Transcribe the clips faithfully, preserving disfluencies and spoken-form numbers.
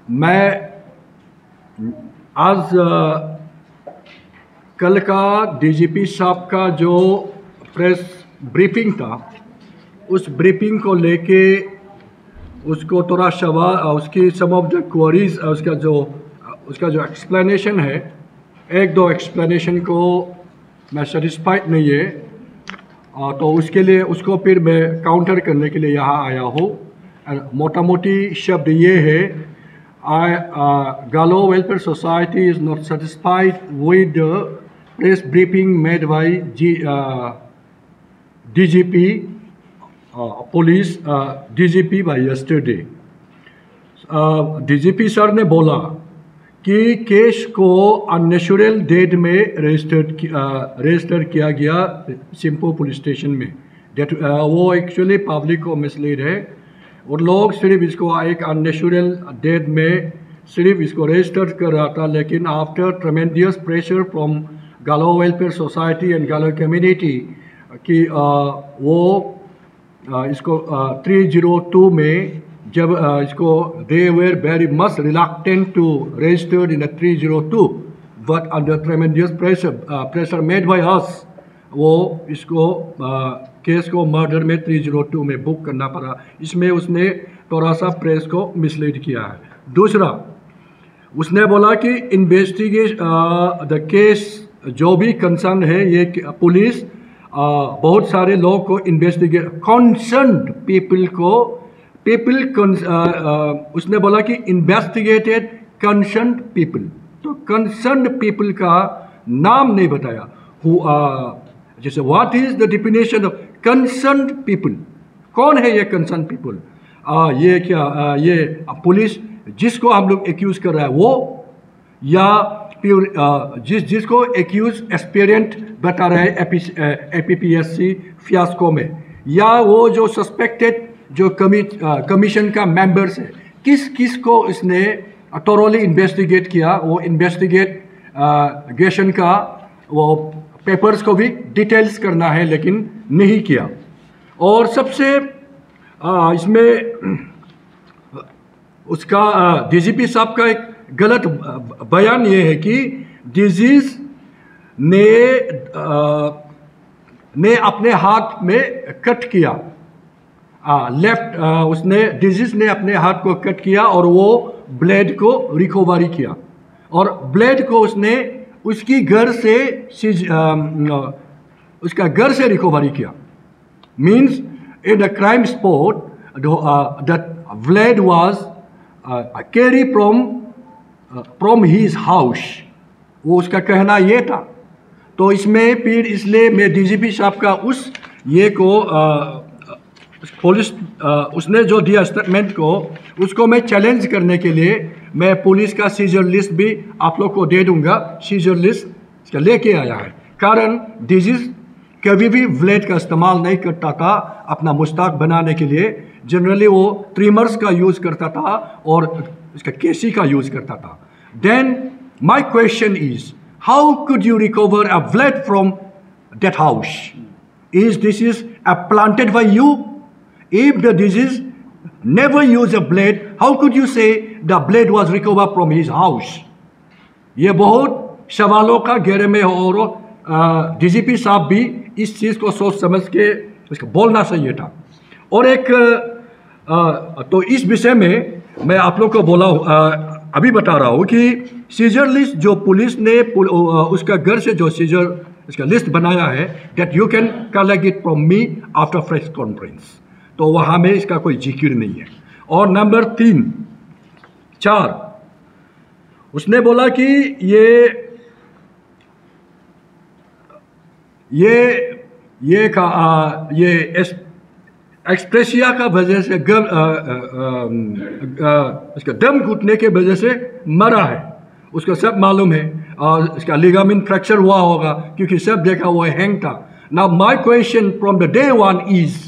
मैं आज कल का डीजीपी साहब का जो प्रेस ब्रीफिंग था, उस ब्रीफिंग को लेके उसको थोड़ा सवाल, उसकी सम ऑफ द क्वेरीज, उसका जो उसका जो एक्सप्लेनेशन है, एक दो एक्सप्लेनेशन को मैं सेटिस्फाइड नहीं है, तो उसके लिए उसको फिर मैं काउंटर करने के लिए यहाँ आया हूँ। मोटा मोटी शब्द ये है, I, uh, Galo Welfare Society is not satisfied with the press briefing made by G, uh, D G P, uh, police, uh, D G P by yesterday. uh, D G P sir ने बोला कि case को unnatural death में registered register किया गया सिंपो police station में। डेट uh, वो एक्चुअली पब्लिक को मिसलीड है, और लोग सिर्फ इसको एक अननेचुरल डेट में सिर्फ इसको रजिस्टर कर रहा था। लेकिन after tremendous pressure from Galo welfare society and Galo community कि वो आ, इसको थ्री ज़ीरो टू में जब आ, इसको they were very much reluctant to registered in three zero two, but under tremendous pressure pressure made by us वो इसको आ, केस को मर्डर में थ्री ज़ीरो टू में बुक करना पड़ा। इसमें उसने थोड़ा सा प्रेस को मिसलीड किया है। दूसरा, उसने बोला कि इन्वेस्टिगेशन द केस जो भी कंसर्न है, ये पुलिस uh, बहुत सारे लोग को इन्वेस्टिगेट, कंसर्न्ड पीपल को पीपल uh, उसने बोला कि इन्वेस्टिगेटेड कंसर्न्ड पीपल। तो कंसर्न्ड पीपल का नाम नहीं बताया। हु uh, जैसे what is the definition of concerned people, कौन है ये कंसर्न पीपल? आ, ये क्या आ, ये पुलिस जिसको हम लोग एक्यूज कर रहा है वो, या फिर जिस जिसको एक्यूज एक्सपीरियंट बता रहा है एपीपीएससी फियास्को में, या वो जो सस्पेक्टेड जो कमी कमीशन का मेंबर्स है, किस किस को इसने थोरोली इन्वेस्टिगेट किया। वो इन्वेस्टिगेशन का वो पेपर्स को भी डिटेल्स करना है, लेकिन नहीं किया। और सबसे आ, इसमें उसका डीजीपी साहब का एक गलत बयान ये है कि डिजीज ने आ, ने अपने हाथ में कट किया, आ, लेफ्ट आ, उसने डिजीज ने अपने हाथ को कट किया और वो ब्लेड को रिकवरी किया, और ब्लेड को उसने उसकी घर से उसका घर से रिकवरी किया। Means in the crime spot that blade was carry from from his house, वो उसका कहना ये था। तो इसमें फिर इसलिए मैं डीजीपी साहब का उस ये को पुलिस उसने जो दिया स्टेटमेंट को, उसको मैं चैलेंज करने के लिए मैं पुलिस का सीजर लिस्ट भी आप लोग को दे दूंगा। सीजर लिस्ट इसका लेके आया है, कारण डिजीज कभी भी ब्लेड का इस्तेमाल नहीं करता था अपना मुस्ताक बनाने के लिए। जनरली वो ट्रिमर्स का यूज़ करता था और इसका केसी का यूज़ करता था। Then my question is, how could you recover a blade from that house? Is this is a planted by you? If the disease never used a blade, how could you say the blade was recovered from his house? ये बहुत सवालों का घेरे में हो, और DGP साहब भी इस चीज़ को सोच समझ के उसको बोलना चाहिए था। और एक आ, तो इस विषय में मैं आप लोग को बोला आ, अभी बता रहा हूँ कि सीजर लिस्ट जो पुलिस ने पुल, आ, उसका घर से जो सीजर इसका लिस्ट बनाया है, that you can collect it from me after press conference, तो वहाँ में इसका कोई जिक्र नहीं है। और नंबर तीन चार, उसने बोला कि ये ये ये का आ, ये एक्सप्रेसिया का वजह से गम आ, आ, आ, आ, इसका दम घुटने के वजह से मरा है, उसको सब मालूम है। और इसका लिगामेंट फ्रैक्चर हुआ होगा क्योंकि सब देखा हुआ हैंग था। Now my question from the day one is,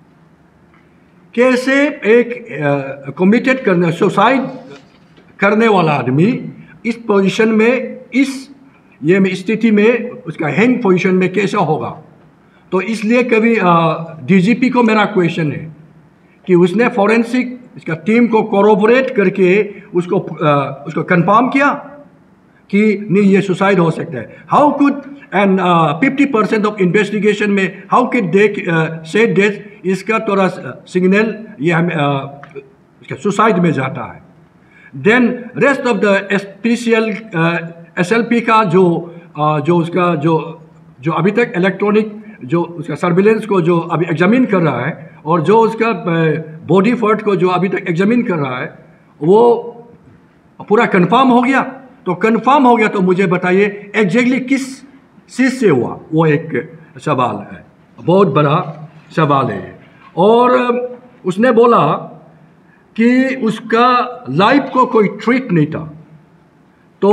कैसे एक कमिटेड uh, करने सुसाइड करने वाला आदमी इस पोजीशन में, इस ये स्थिति में, उसका हैंग पोजीशन में कैसा होगा? तो इसलिए कभी डीजीपी uh, को मेरा क्वेश्चन है कि उसने फॉरेंसिक इसका टीम को कोरोबोरेट करके उसको आ, उसको कंफर्म किया कि नहीं ये सुसाइड हो सकता है। How could and fifty percent of investigation में how could they say death, इसका थोड़ा सिग्नल ये हम इसका सुसाइड में जाता है। Then rest of the special S L P का जो uh, जो उसका जो जो अभी तक इलेक्ट्रॉनिक जो उसका सर्विलेंस को जो अभी एग्जामिन कर रहा है और जो उसका बॉडी फर्ट को जो अभी तक एग्जामिन कर रहा है वो पूरा कंफर्म हो गया। तो कंफर्म हो गया तो मुझे बताइए एग्जैक्टली किस चीज़ से हुआ, वो एक सवाल है, बहुत बड़ा सवाल है। और उसने बोला कि उसका लाइफ को कोई ट्रीट नहीं था, तो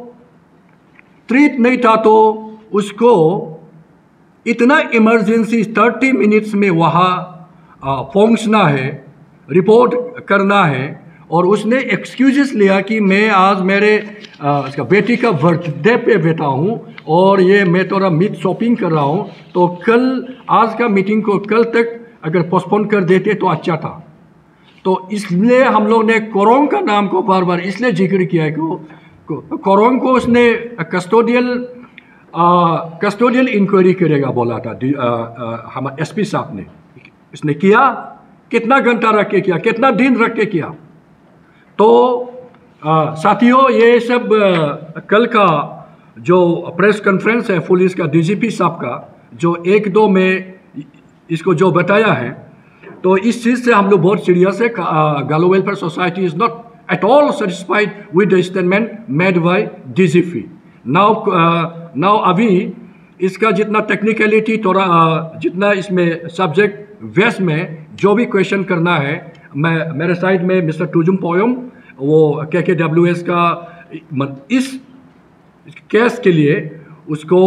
ट्रीट नहीं था तो उसको इतना इमरजेंसी थर्टी मिनट्स में वहाँ पहुँचना है, रिपोर्ट करना है, और उसने एक्सक्यूजेस लिया कि मैं आज मेरे आ, इसका बेटी का बर्थडे पे बैठा हूँ और ये मैं थोड़ा मीट शॉपिंग कर रहा हूँ, तो कल आज का मीटिंग को कल तक अगर पोस्टपोन कर देते तो अच्छा था। तो इसलिए हम लोग ने कोरोंग का नाम को बार बार इसलिए जिक्र किया है कि कोरोंग को उसने कस्टोडियल कस्टोडियल इंक्वायरी करेगा बोला था हमारे एस पी साहब ने। इसने किया, कितना घंटा रख के किया, कितना दिन रख के किया। तो आ, साथियों ये सब आ, कल का जो प्रेस कॉन्फ्रेंस है पुलिस का डीजीपी साहब का जो एक दो में इसको जो बताया है, तो इस चीज़ से हम लोग बहुत सीरियस है। Galo welfare society is not at all satisfied with the statement made by DGP. Now now अभी इसका जितना टेक्निकलिटी थोड़ा जितना इसमें सब्जेक्ट वेस्ट में जो भी क्वेश्चन करना है, मैं मेरे साइड में मिस्टर टूजुम पोयम वो के के डब्ल्यू एस का इस केस के लिए उसको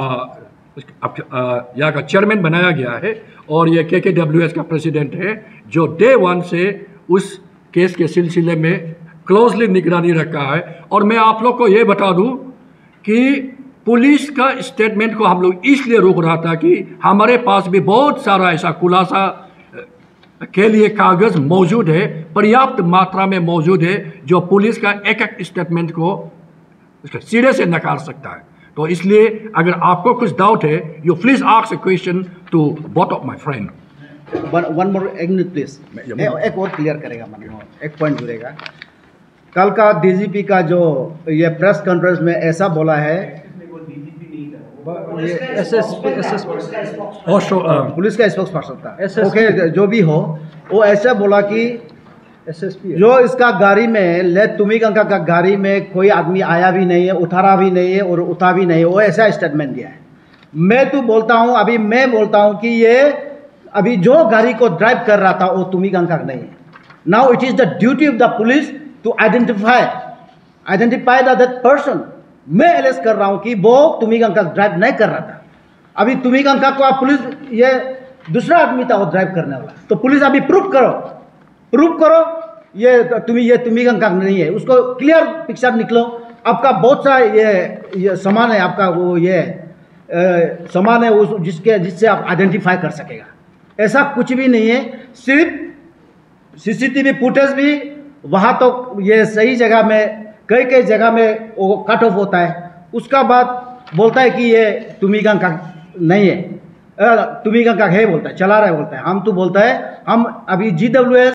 यहाँ का चेयरमैन बनाया गया है और ये के के डब्ल्यू एस का प्रेसिडेंट है जो डे वन से उस केस के सिलसिले में क्लोजली निगरानी रखा है। और मैं आप लोग को ये बता दूं कि पुलिस का स्टेटमेंट को हम लोग इसलिए रोक रहा था कि हमारे पास भी बहुत सारा ऐसा खुलासा के लिए कागज मौजूद है, पर्याप्त मात्रा में मौजूद है, जो पुलिस का एक एक स्टेटमेंट को सिरे से नकार सकता है। तो इसलिए अगर आपको कुछ डाउट है, you please ask a question to both of my friend. One more एक मिनट प्लीज, एक और क्लियर करेगा, मतलब एक पॉइंट जुड़ेगा। कल का डीजीपी का जो ये प्रेस कॉन्फ्रेंस में ऐसा बोला है, ये एसएसपी एसएसपी पुलिस का स्पोक्स पर्सन था, ओके जो भी हो, वो ऐसा बोला कि एसएसपी जो इसका गाड़ी में ले तुमिगंगा का गाड़ी में कोई आदमी आया भी नहीं है, उतारा भी नहीं है और उठा भी नहीं है, वो ऐसा स्टेटमेंट दिया है। मैं तो बोलता हूँ, अभी मैं बोलता हूँ कि ये अभी जो गाड़ी को ड्राइव कर रहा था वो तुमिगंगा नहीं है। Now it is the duty of the police to identify identify that person. मैं एलेस कर रहा हूं कि वो तुमिगंगा ड्राइव नहीं कर रहा था। अभी तुमिगंगा को पुलिस, ये दूसरा आदमी था वो ड्राइव करने वाला, तो पुलिस अभी प्रूफ करो, प्रूफ करो ये तुम्हें ये तुमिगंगा नहीं है, उसको क्लियर पिक्चर निकलो। आपका बहुत सा ये ये सामान है, आपका वो ये सामान है उस जिसके जिससे आप आइडेंटिफाई कर सकेगा। ऐसा कुछ भी नहीं है, सिर्फ सीसीटीवी फुटेज भी वहाँ तो ये सही जगह में, कई कई जगह में वो कट ऑफ होता है, उसका बाद बोलता है कि ये तुमिगंगा नहीं है, तुमिगंगा है बोलता है, चला रहा है बोलता है। हम तो बोलता है हम अभी जी डब्ल्यू एस